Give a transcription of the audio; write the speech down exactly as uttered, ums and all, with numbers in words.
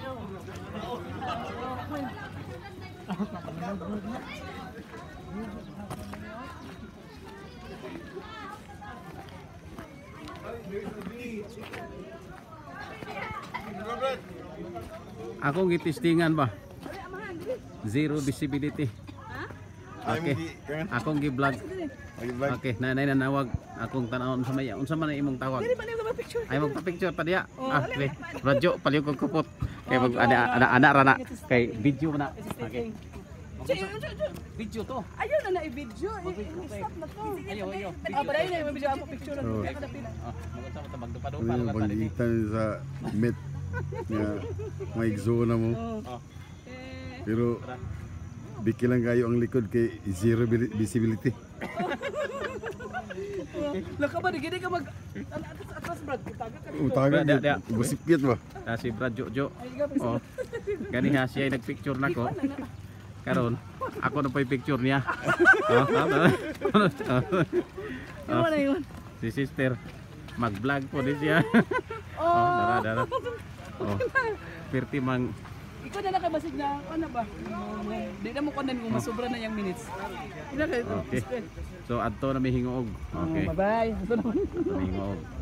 Akong gitistingan ba? Zero visibility. Okay. Akong gi-vlog. Okay, nanay nanawag akong tanawon sa maya. Unsa man imong tawag? Ay magpa-picture pa diya. Ah, okay. Radyo paliw kog kupot. Kay mag ada ada ada rana kay video na. Okay. Video to. Ayaw na na i-video. I-stop na to. Ayo ayo. Ah, balay na yung video ako picture. Ah, magsa ta magdupa-dupa Ano ka yung pa dinhi. pagitan sa met nga may zona mo. Oh. Pero biki lang kayo ang likod kay zero bili- visibility. Laka ba gini ka mag atras atras brad taga ka dito. Utagan Dia, dia. yun. Gusipyat ba? Ta si Brad Jojo. Ay ga Oh. Gani ha siya nagpicture nako. Karon ako na pa yung picture niya. Oh, Ano na yun? si sister mag-vlog po din siya. Oh, dara dara. Oh. Perti mang Ikaw na nakabasig na ano ba? Di na mo kunan kung masobra na yung minutes. Ina kay. okay. So adto na may hingoog. Okay. Bye bye. Ito naman. May hingoog.